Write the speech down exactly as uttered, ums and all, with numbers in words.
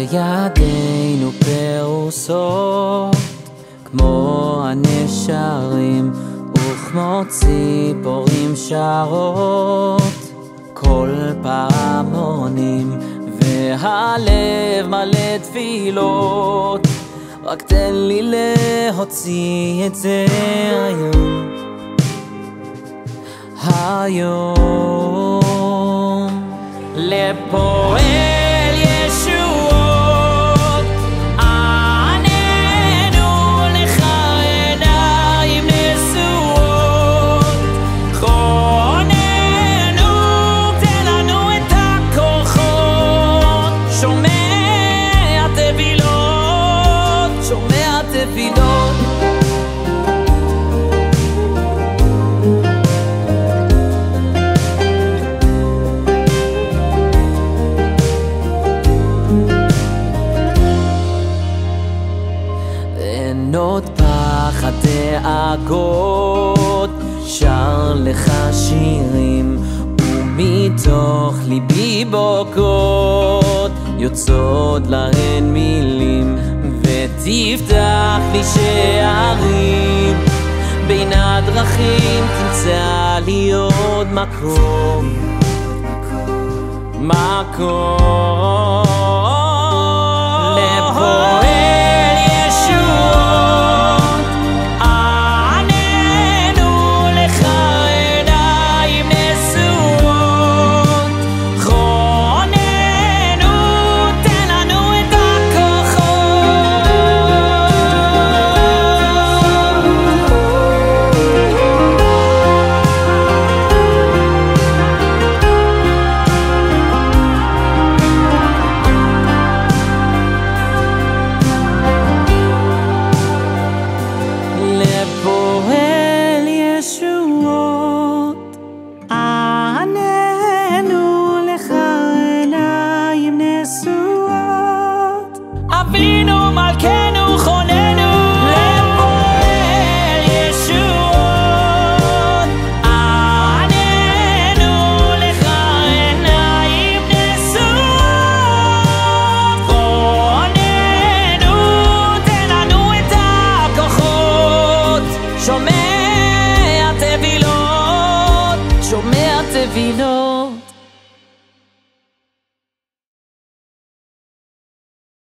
שידינו פרוסות כמו הנשרים וכמו ציפורים שרות, כל פעמונים והלב מלא תפילות. רק תן לי להוציא את זה היום, היום לפועל ישועות. עננו לך עיניים נשואות, חוננו תן לנו את הכוחות. שומע תפילות, שומע תפילות. עוד פחד דאגות, שר לך שירים ומתוך ליבי בוקות יוצאות להן מילים, ותפתח לי שערים בין הדרכים, תמצא לי עוד מקום, מקום לפועל אבינו מלכנו חוננו, לפועל ישועות. עננו לך עיניים נשואות, חוננו תן לנו את הכוחות. שומע תפילות, שומע תפילות.